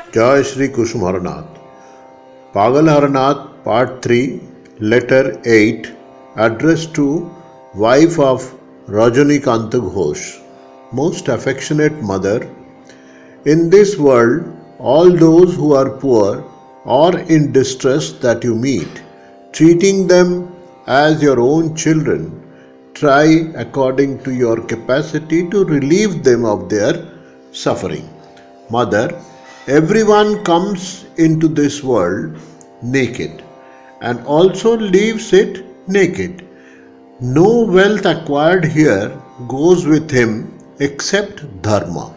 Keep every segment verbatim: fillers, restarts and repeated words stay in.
Jai Shri Kusum Haranath. Pagal Haranath, Part three, Letter eight, addressed to wife of Rajanikanta Ghosh. Most affectionate mother, in this world, all those who are poor or in distress that you meet, treating them as your own children, try according to your capacity to relieve them of their suffering. Mother, everyone comes into this world naked and also leaves it naked. No wealth acquired here goes with him except dharma.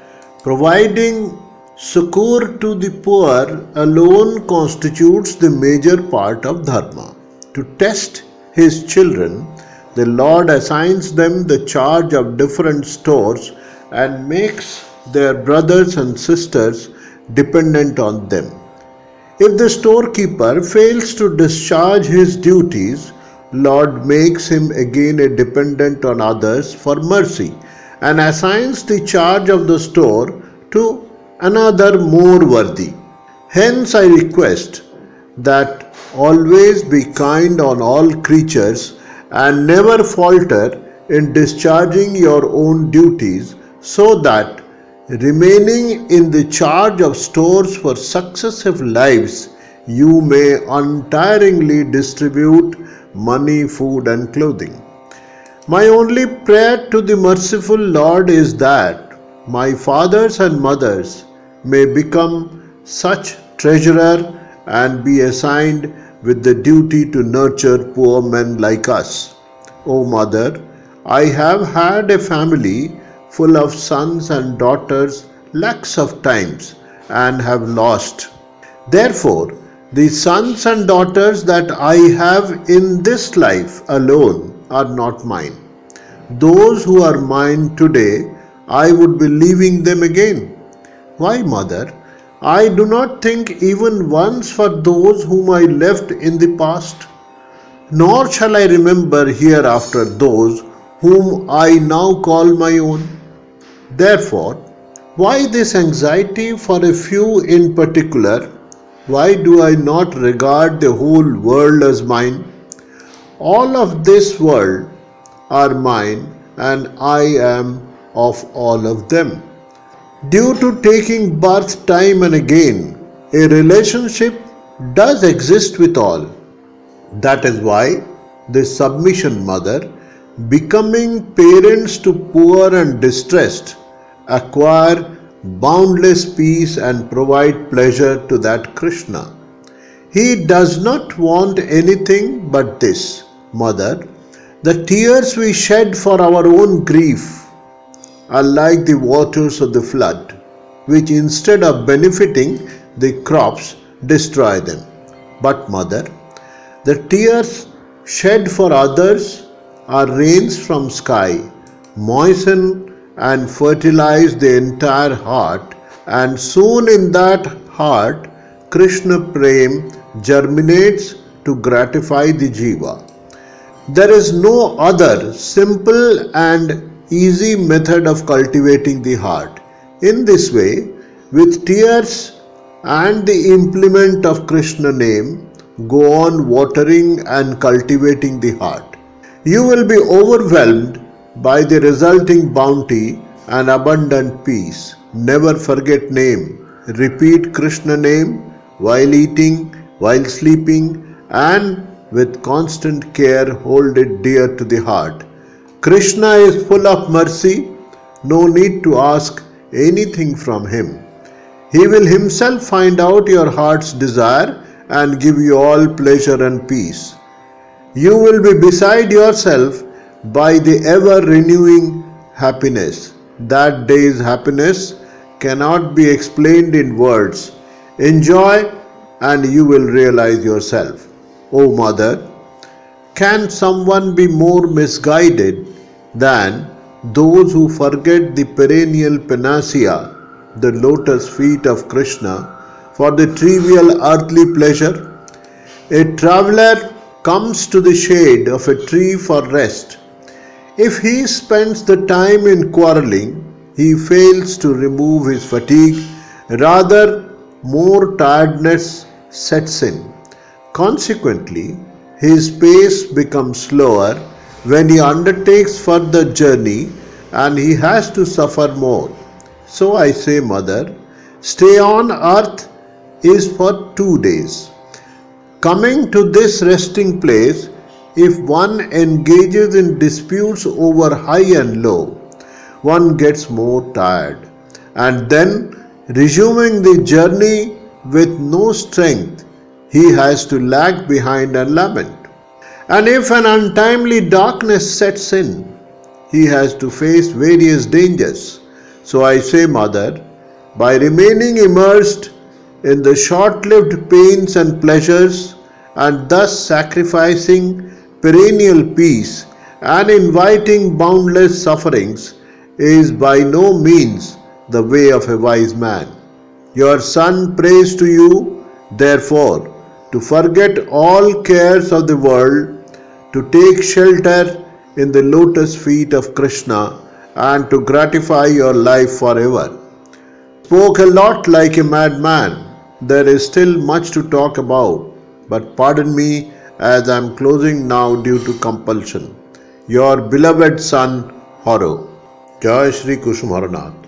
Providing succor to the poor alone constitutes the major part of dharma. To test his children, the Lord assigns them the charge of different stores and makes their brothers and sisters dependent on them. If the storekeeper fails to discharge his duties, Lord makes him again a dependent on others for mercy and assigns the charge of the store to another more worthy. Hence I request that always be kind on all creatures and never falter in discharging your own duties, so that remaining in the charge of stores for successive lives, you may untiringly distribute money, food and clothing. My only prayer to the merciful Lord is that my fathers and mothers may become such treasurer and be assigned with the duty to nurture poor men like us. O Mother, I have had a family full of sons and daughters lakhs of times and have lost. Therefore, the sons and daughters that I have in this life alone are not mine. Those who are mine today, I would be leaving them again. Why, Mother? I do not think even once for those whom I left in the past, nor shall I remember hereafter those whom I now call my own. Therefore, why this anxiety for a few in particular? Why do I not regard the whole world as mine? All of this world are mine, and I am of all of them. Due to taking birth time and again, a relationship does exist with all. That is why this submission mother, becoming parents to poor and distressed, acquire boundless peace and provide pleasure to that Krishna. He does not want anything but this. Mother, the tears we shed for our own grief are like the waters of the flood, which instead of benefiting the crops, destroy them. But Mother, the tears shed for others are rains from sky, moisten and fertilize the entire heart, and soon in that heart Krishna Prem germinates to gratify the jiva. There is no other simple and easy method of cultivating the heart. In this way, with tears and the implement of Krishna name, go on watering and cultivating the heart. You will be overwhelmed by the resulting bounty and abundant peace. Never forget name. Repeat Krishna name while eating, while sleeping, and with constant care hold it dear to the heart. Krishna is full of mercy. No need to ask anything from him. He will himself find out your heart's desire and give you all pleasure and peace. You will be beside yourself by the ever-renewing happiness. That day's happiness cannot be explained in words. Enjoy and you will realize yourself. O Mother, can someone be more misguided than those who forget the perennial panacea, the lotus feet of Krishna, for the trivial earthly pleasure? A traveler comes to the shade of a tree for rest. If he spends the time in quarreling, he fails to remove his fatigue. Rather, more tiredness sets in. Consequently, his pace becomes slower when he undertakes further journey and he has to suffer more. So I say, Mother, stay on earth is for two days. Coming to this resting place, if one engages in disputes over high and low, one gets more tired, and then resuming the journey with no strength, he has to lag behind and lament. And if an untimely darkness sets in, he has to face various dangers. So I say, Mother, by remaining immersed in the short-lived pains and pleasures and thus sacrificing perennial peace and inviting boundless sufferings is by no means the way of a wise man. Your son prays to you, therefore, to forget all cares of the world, to take shelter in the lotus feet of Krishna, and to gratify your life forever. Spoke a lot like a madman. There is still much to talk about, but pardon me as I am closing now due to compulsion. Your beloved son, Haro. Jai Shri Kusum Haranath.